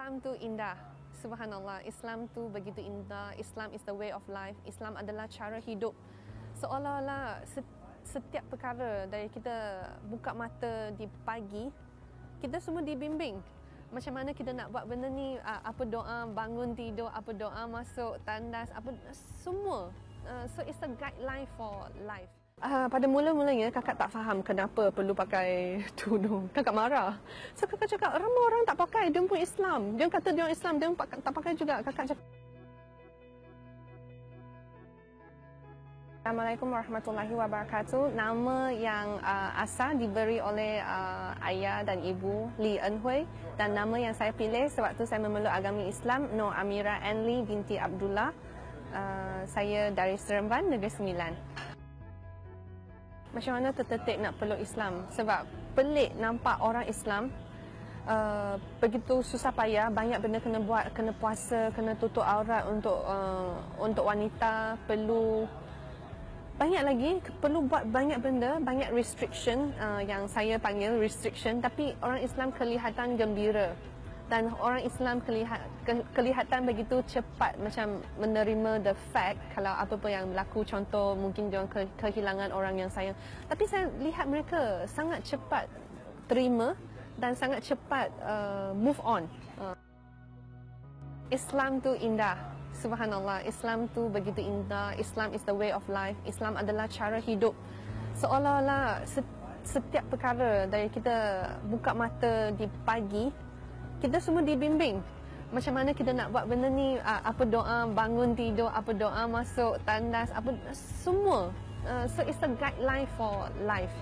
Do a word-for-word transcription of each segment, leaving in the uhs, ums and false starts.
Islam tu indah. Subhanallah, Islam tu begitu indah. Islam is the way of life. Islam adalah cara hidup. Seolah-olah setiap perkara dari kita buka mata di pagi, kita semua dibimbing. Macam mana kita nak buat benda ni, apa doa bangun tidur, apa doa masuk tandas, apa semua. Uh, so it's a guideline for life. Uh, pada mula-mulanya kakak tak faham kenapa perlu pakai tudung. Kakak marah. So kakak cakap ramai orang tak pakai, dia pun Islam. Dia kata dia Islam, dia pun tak pakai juga. Kakak cakap Assalamualaikum warahmatullahi wabarakatuh. Nama yang uh, asal diberi oleh uh, ayah dan ibu Lee Eun Hui, dan nama yang saya pilih sewaktu saya memeluk agama Islam, Nur Amira Anli binti Abdullah. Uh, saya dari Seremban, Negeri Sembilan. Macam mana terdetik nak peluk Islam? Sebab pelik nampak orang Islam uh, begitu susah payah, banyak benda kena buat, kena puasa, kena tutup aurat untuk uh, untuk wanita, perlu banyak lagi, perlu buat banyak benda, banyak restriction uh, yang saya panggil restriction, tapi orang Islam kelihatan gembira dan orang Islam kelihat, ke, kelihatan begitu cepat macam menerima the fact kalau apa-apa yang berlaku, contoh mungkin dia ke, kehilangan orang yang sayang, tapi saya lihat mereka sangat cepat terima dan sangat cepat uh, move on. uh. Islam tu indah. Subhanallah, Islam tu begitu indah. Islam is the way of life. Islam adalah cara hidup. Seolah-olah setiap perkara dari kita buka mata di pagi, kita semua dibimbing. Macam mana kita nak buat benda ni, apa doa bangun tidur, apa doa masuk tandas, apa semua. Uh, so it's a guideline for life.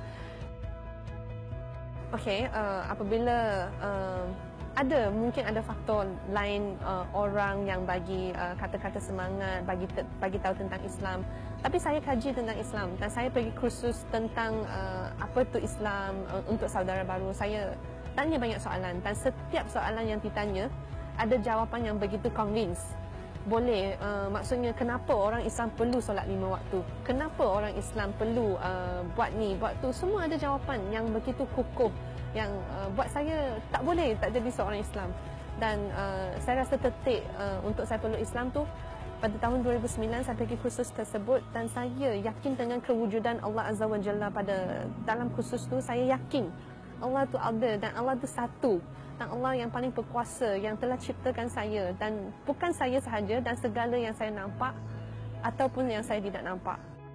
Okay, uh, apabila uh, ada, mungkin ada faktor lain, uh, orang yang bagi uh, kata-kata semangat, bagi bagi tahu tentang Islam. Tapi saya kaji tentang Islam dan saya pergi kursus tentang uh, apa tu Islam uh, untuk saudara baru. Saya tanya banyak soalan dan setiap soalan yang ditanya ada jawapan yang begitu convince. Boleh, uh, maksudnya kenapa orang Islam perlu solat lima waktu? Kenapa orang Islam perlu uh, buat ni, buat tu? Semua ada jawapan yang begitu kukuh, yang uh, buat saya tak boleh tak jadi seorang Islam. Dan uh, saya rasa tertik uh, untuk saya peluk Islam tu pada tahun dua ribu sembilan saya pergi kursus tersebut, dan saya yakin dengan kewujudan Allah Azza wa Jalla. Pada dalam kursus tu saya yakin Allah tu ada dan Allah tu satu, dan Allah yang paling berkuasa yang telah ciptakan saya, dan bukan saya sahaja, dan segala yang saya nampak ataupun yang saya tidak nampak.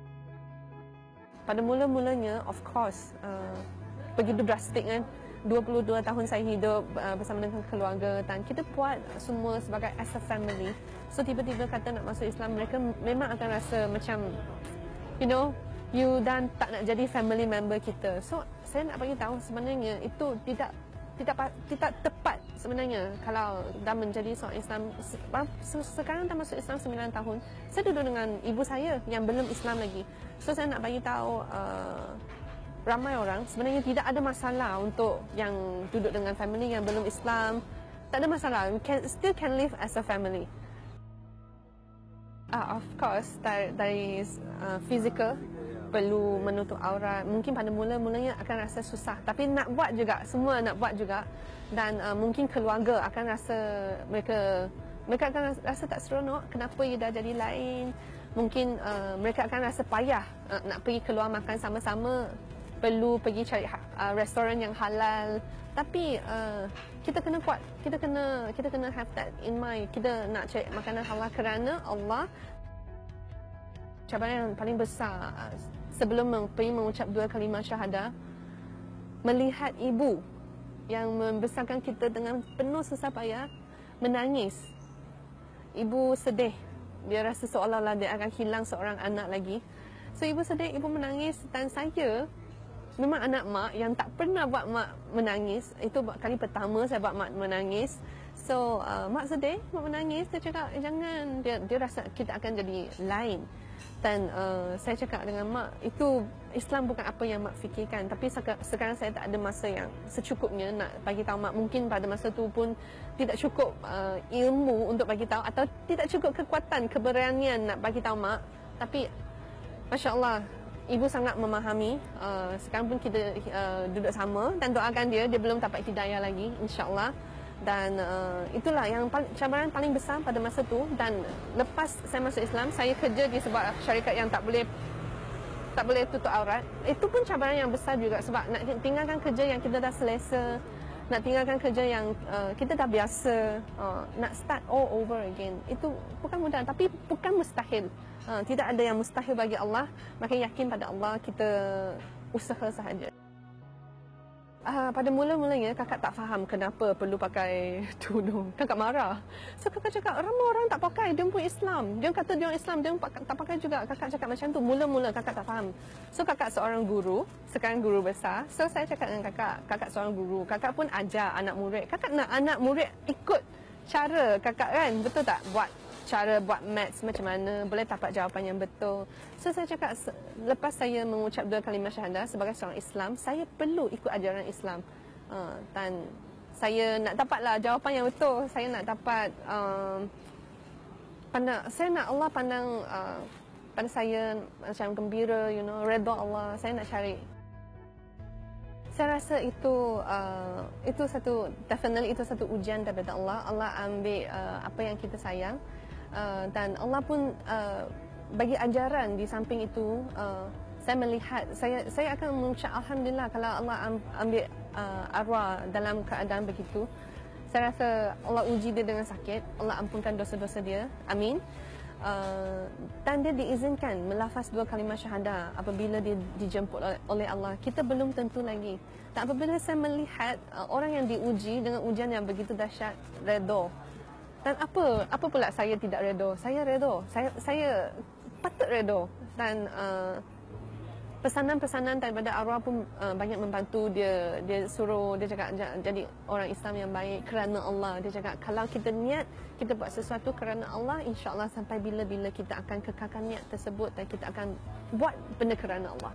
Pada mula-mulanya of course uh, begitu drastik kan. dua puluh dua tahun saya hidup uh, bersama dengan keluarga dan kita buat semua sebagai as a family. So tiba-tiba kata nak masuk Islam, mereka memang akan rasa macam, you know, you dan tak nak jadi family member kita. So saya nak bagi tahu sebenarnya itu tidak tidak tidak tepat sebenarnya. Kalau dah menjadi seorang Islam, sekarang dah masuk Islam sembilan tahun, saya duduk dengan ibu saya yang belum Islam lagi. So saya nak bagi tahu uh, ramai orang sebenarnya tidak ada masalah untuk yang duduk dengan family yang belum Islam. Tak ada masalah, we can still can live as a family. Ah, of course dari, dari uh, physical perlu menutup aurat. Mungkin pada mula-mulanya akan rasa susah, tapi nak buat juga, semua nak buat juga. Dan uh, mungkin keluarga akan rasa mereka mereka akan rasa, rasa tak seronok, kenapa ia dah jadi lain. Mungkin uh, mereka akan rasa payah uh, nak pergi keluar makan sama-sama, perlu pergi cari uh, restoran yang halal. Tapi uh, kita kena kuat, kita kena kita kena have that in mind. Kita nak cari makanan halal kerana Allah. Cabaran yang paling besar uh, sebelum pergi mengucap dua kalimah syahadah, melihat ibu yang membesarkan kita dengan penuh susah payah menangis. Ibu sedih, dia rasa seolah-olah dia akan hilang seorang anak lagi. So ibu sedih, ibu menangis, dan saya memang anak mak yang tak pernah buat mak menangis. Itu kali pertama saya buat mak menangis. So uh, mak sedih, mak menangis. Dia cakap, eh, jangan. Dia, dia rasa kita akan jadi lain. Dan uh, saya cakap dengan mak, itu Islam bukan apa yang mak fikirkan. Tapi sekarang saya tak ada masa yang secukupnya nak bagi tahu mak. Mungkin pada masa tu pun tidak cukup uh, ilmu untuk bagi tahu, atau tidak cukup kekuatan, keberanian nak bagi tahu mak. Tapi Masya Allah, ibu sangat memahami. Uh, sekarang pun kita uh, duduk sama dan doakan dia. Dia belum dapat hidayah lagi, insya-Allah. Dan uh, itulah yang paling, cabaran paling besar pada masa tu. Dan lepas saya masuk Islam, saya kerja di sebuah syarikat yang tak boleh tak boleh tutup aurat. Itu pun cabaran yang besar juga sebab nak tinggalkan kerja yang kita dah selesa, nak tinggalkan kerja yang uh, kita dah biasa, uh, nak start all over again. Itu bukan mudah tapi bukan mustahil. Uh, tidak ada yang mustahil bagi Allah. Makin yakin pada Allah, kita usaha sahaja. Uh, pada mula-mulanya kakak tak faham kenapa perlu pakai tudung. Kakak marah. So kakak cakap ramai orang tak pakai, dia pun Islam. Dia kata dia Islam, dia tak pakai juga. Kakak cakap macam tu. Mula-mula kakak tak faham. So kakak seorang guru, sekarang guru besar. So saya cakap dengan kakak, kakak seorang guru. Kakak pun ajar anak murid. Kakak nak anak murid ikut cara kakak kan, betul tak? Buat cara buat maths macam mana, boleh dapat jawapan yang betul. So saya cakap, lepas saya mengucap dua kalimah syahadah sebagai seorang Islam, saya perlu ikut ajaran Islam. Uh, dan saya nak dapatlah jawapan yang betul. Saya nak dapat, um, pandang, saya nak Allah pandang uh, pada saya macam gembira, you know, redha Allah. Saya nak cari. Saya rasa itu uh, itu satu, definitely itu satu ujian daripada Allah. Allah ambil uh, apa yang kita sayang. Uh, dan Allah pun uh, bagi ajaran di samping itu. Uh, saya melihat, saya saya akan mengucap Alhamdulillah kalau Allah ambil uh, arwah dalam keadaan begitu. Saya rasa Allah uji dia dengan sakit, Allah ampunkan dosa-dosa dia, amin. Uh, dan dia diizinkan melafaz dua kalimah syahadah apabila dia dijemput oleh Allah. Kita belum tentu lagi. Dan apabila saya melihat uh, orang yang diuji dengan ujian yang begitu dahsyat, redha. Dan apa apa pula saya tidak redha? Saya redha. Saya saya patut redha. Dan uh, pesanan-pesanan daripada arwah pun uh, banyak membantu dia. Dia suruh, dia cakap jadi orang Islam yang baik kerana Allah. Dia cakap kalau kita niat, kita buat sesuatu kerana Allah, insya-Allah sampai bila-bila kita akan kekalkan niat tersebut dan kita akan buat benda kerana Allah.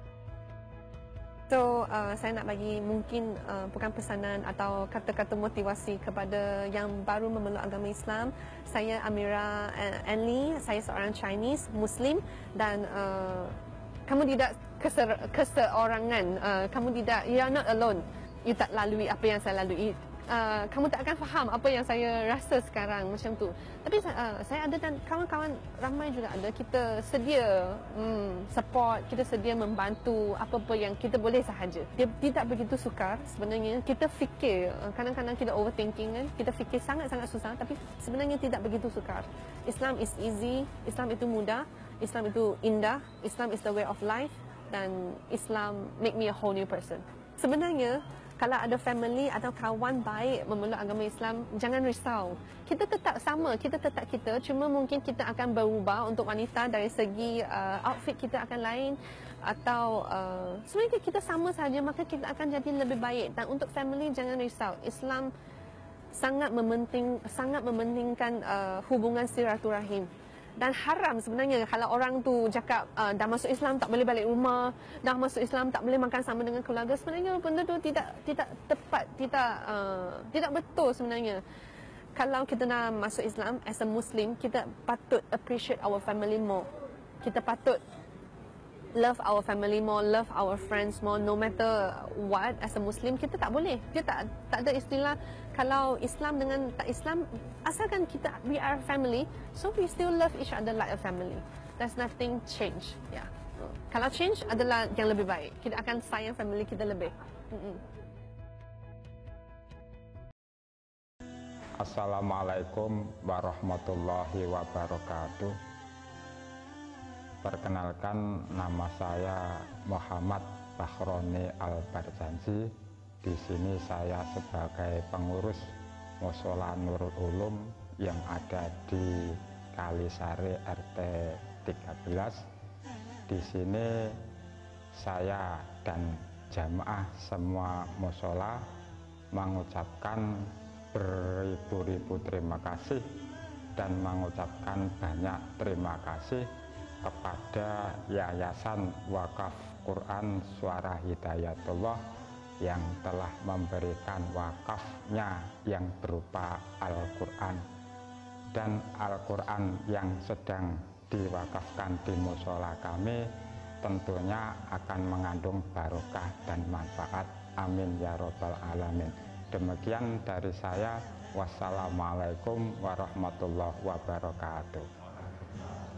So, uh, saya nak bagi mungkin uh, bukan pesanan atau kata-kata motivasi kepada yang baru memeluk agama Islam. Saya Amira Anli, saya seorang Chinese Muslim dan uh, kamu tidak keser, keseorangan, uh, kamu tidak, you are not alone. You tak lalui apa yang saya lalui. Uh, kamu tak akan faham apa yang saya rasa sekarang macam tu. Tapi uh, saya ada dan kawan-kawan ramai juga ada. Kita sedia hmm, support, kita sedia membantu apa-apa yang kita boleh sahaja. Dia tidak begitu sukar sebenarnya. Kita fikir, uh, kadang-kadang kita overthinking kan. Kita fikir sangat-sangat susah tapi sebenarnya tidak begitu sukar. Islam is easy, Islam itu mudah, Islam itu indah, Islam is the way of life dan Islam make me a whole new person. Sebenarnya kalau ada family atau kawan baik memeluk agama Islam, jangan risau. Kita tetap sama, kita tetap kita. Cuma mungkin kita akan berubah untuk wanita dari segi uh, outfit kita akan lain. Atau uh, sebenarnya kita sama saja, maka kita akan jadi lebih baik. Dan untuk family, jangan risau. Islam sangat mementing, sangat mementingkan uh, hubungan silaturahim. Dan haram sebenarnya kalau orang tu cakap uh, dah masuk Islam tak boleh balik rumah, dah masuk Islam tak boleh makan sama dengan keluarga. Sebenarnya benda tu tidak tidak tepat, tidak uh, tidak betul sebenarnya. Kalau kita nak masuk Islam as a Muslim, kita patut appreciate our family more. Kita patut love our family more, love our friends more, no matter what. As a Muslim, kita tak boleh. Dia tak tak ada istilah kalau Islam dengan tak Islam, asalkan kita we are family, so we still love each other like a family. There's nothing change. Yeah. Kalau change adalah yang lebih baik. Kita akan sayang family kita lebih. Mm-mm. Assalamualaikum warahmatullahi wabarakatuh. Perkenalkan, nama saya Muhammad Fakhroni Al-Barzanji. Di sini saya sebagai pengurus Mushola Nurul Ulum yang ada di Kalisari R T tiga belas. Di sini saya dan jamaah semua mushola mengucapkan beribu-ribu terima kasih dan mengucapkan banyak terima kasih kepada Yayasan Wakaf Quran Suara Hidayatullah yang telah memberikan wakafnya yang berupa Al-Quran, dan Al-Quran yang sedang diwakafkan di mushola kami tentunya akan mengandung barokah dan manfaat. Amin ya robbal alamin. Demikian dari saya. Wassalamualaikum warahmatullahi wabarakatuh.